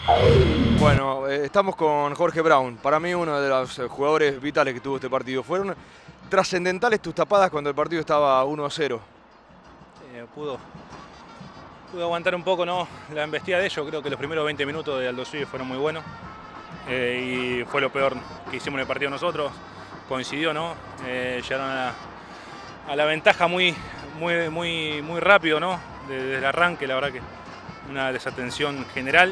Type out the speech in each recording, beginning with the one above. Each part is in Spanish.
Bueno, estamos con Jorge Brown. Para mí uno de los jugadores vitales que tuvo este partido. Fueron trascendentales tus tapadas cuando el partido estaba 1-0. Pudo aguantar un poco, ¿no?, la embestida de ellos. Creo que los primeros 20 minutos de Aldosivi fueron muy buenos. Y fue lo peor que hicimos en el partido nosotros. Coincidió, ¿no? Llegaron a la ventaja muy rápido, ¿no? Desde el arranque, la verdad que una desatención general.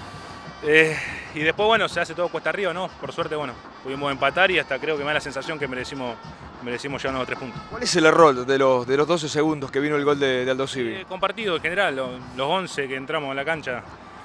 Y después, bueno, se hace todo cuesta arriba, ¿no? Por suerte, bueno, pudimos empatar y hasta creo que me da la sensación que merecimos llevarnos los 3 puntos. ¿Cuál es el error de los 12 segundos que vino el gol de Aldosivi? Compartido en general, los 11 que entramos en la cancha.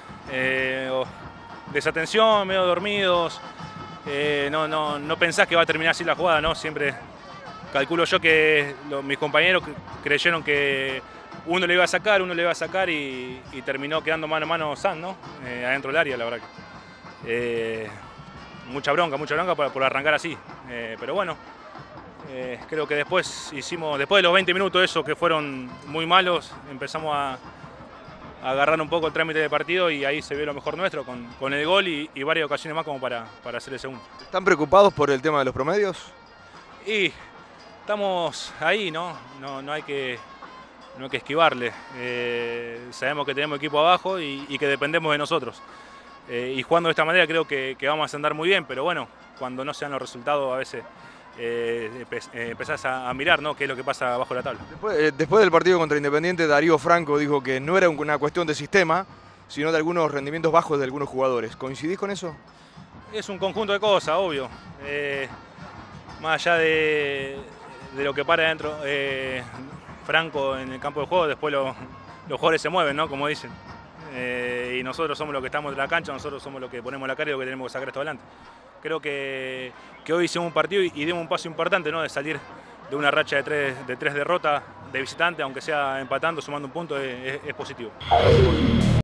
Desatención, medio dormidos. No pensás que va a terminar así la jugada, ¿no? Siempre calculo yo que mis compañeros creyeron que uno le iba a sacar y terminó quedando mano a mano San, ¿no? Adentro del área, la verdad que. Mucha bronca por arrancar así. Pero bueno, creo que después de los 20 minutos esos que fueron muy malos, empezamos a agarrar un poco el trámite de partido y ahí se vio lo mejor nuestro con el gol y varias ocasiones más como para hacer el segundo. ¿Están preocupados por el tema de los promedios? Y estamos ahí, ¿no? No hay que esquivarle. Sabemos que tenemos equipo abajo y que dependemos de nosotros. Y jugando de esta manera creo que vamos a andar muy bien, pero bueno, cuando no se dan los resultados a veces empezás a mirar, ¿no?, qué es lo que pasa abajo de la tabla. Después del partido contra Independiente, Darío Franco dijo que no era una cuestión de sistema, sino de algunos rendimientos bajos de algunos jugadores. ¿Coincidís con eso? Es un conjunto de cosas, obvio. Más allá de lo que para adentro Franco en el campo de juego, después los jugadores se mueven, ¿no?, como dicen. Y nosotros somos los que estamos en la cancha, nosotros somos los que ponemos la cara y los que tenemos que sacar esto adelante. Creo que hoy hicimos un partido y dimos un paso importante, ¿no?, de salir de una racha de tres derrotas de visitante, aunque sea empatando, sumando un punto, es positivo.